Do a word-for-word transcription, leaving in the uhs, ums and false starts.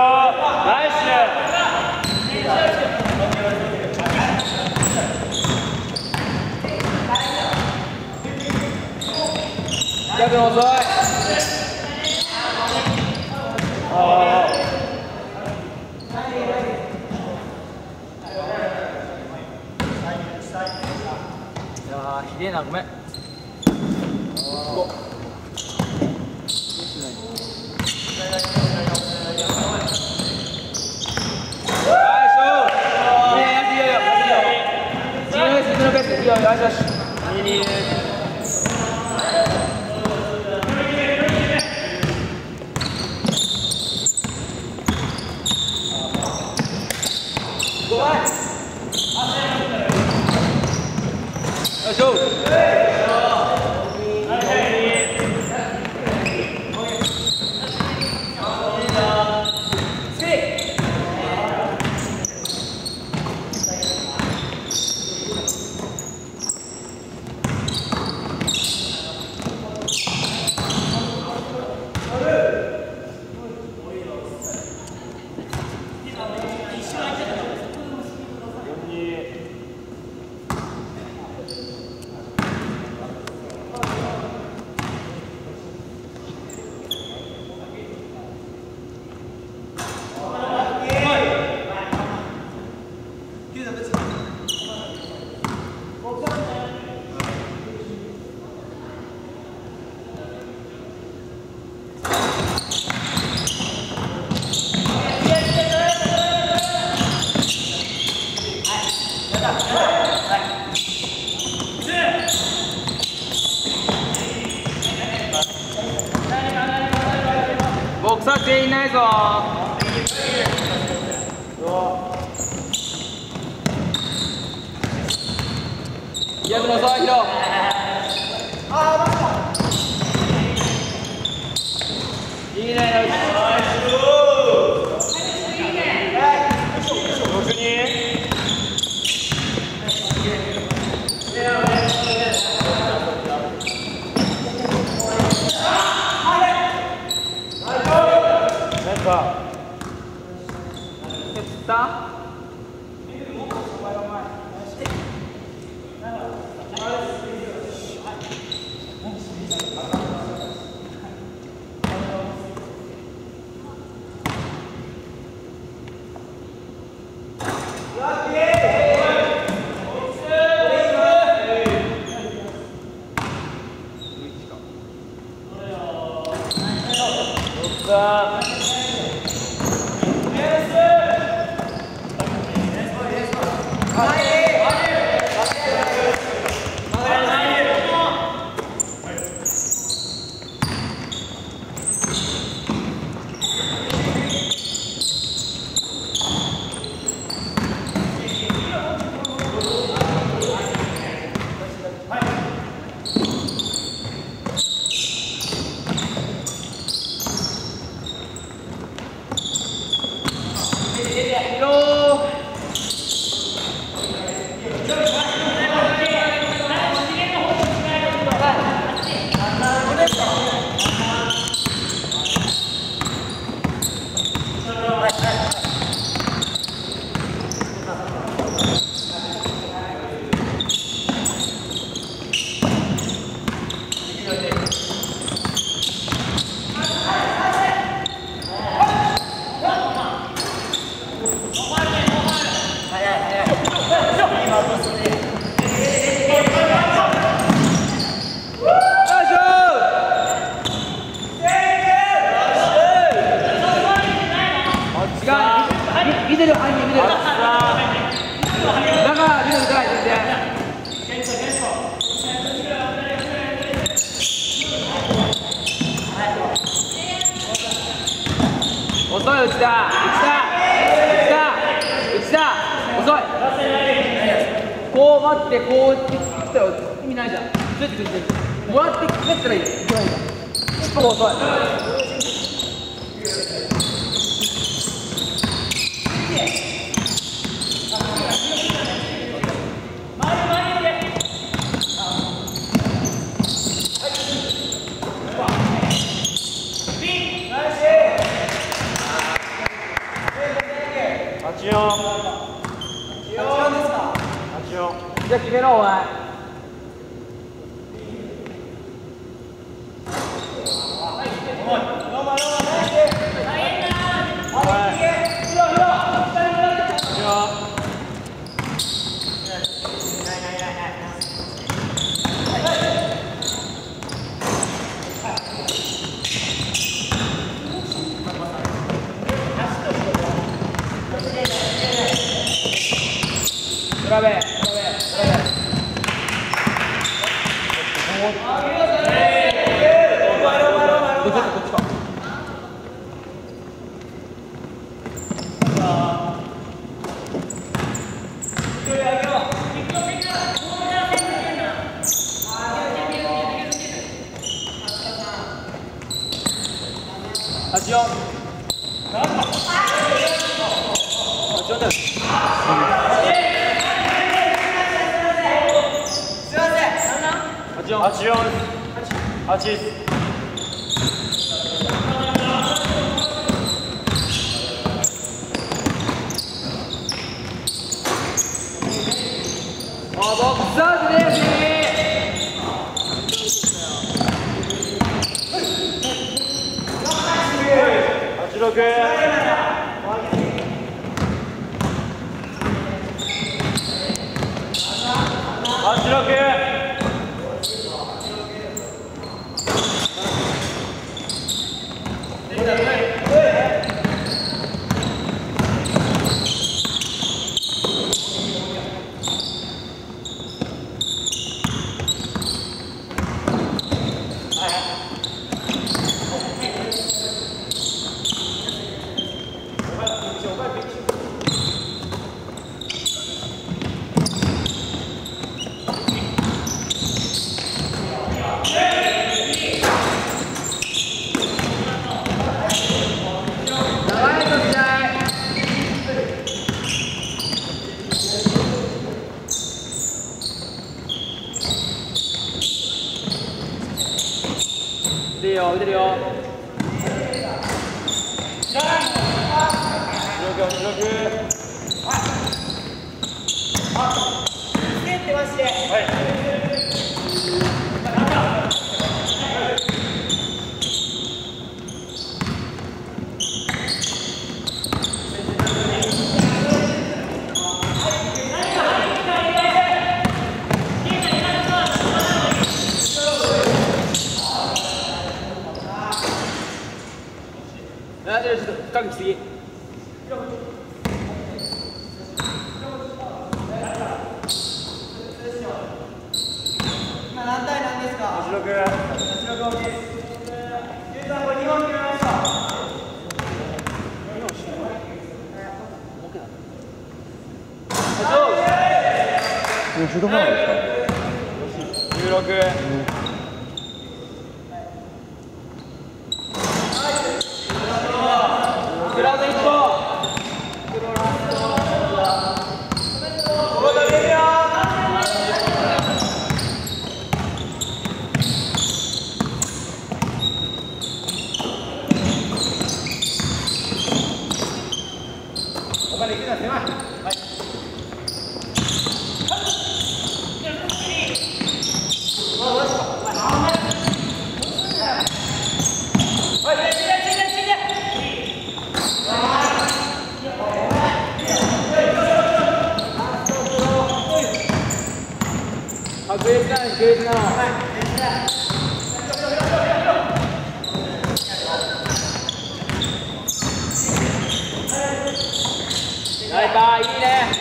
ナイス。逆の遅い。ああ。いやー、ひでえな、ごめん。ボクサー全員いないぞ。逆の沢広。いいね。見てる、はい、見てる。だから見てるから全然。遅い、内田、内田、内田、内田、遅い。こう待って、こう来たら意味ないじゃん。ついてくる、もらって帰ったらいい。いけないじゃん。ちょっと遅い。 八四。八四ですか。八四。 じゃあ決めろお前。ブラベブラベブラベどっちかどっちか八四八四だよ。 八四八です。 あ、ボックスアウトです。 八六。八六。 打てるよ、打てるよ。 白く、白く。あ、つけてまして。はい。 あ、ちょっと深く来すぎ。 今何対何ですか。八六。八六大きいです。九さんこれ二本決めました。二本してない。もうシュートファウルですか。十六。 グラウンド一本。お金いくな、狭い。はい。あ、グレースなの、グレースなの。ナイパー、いいね。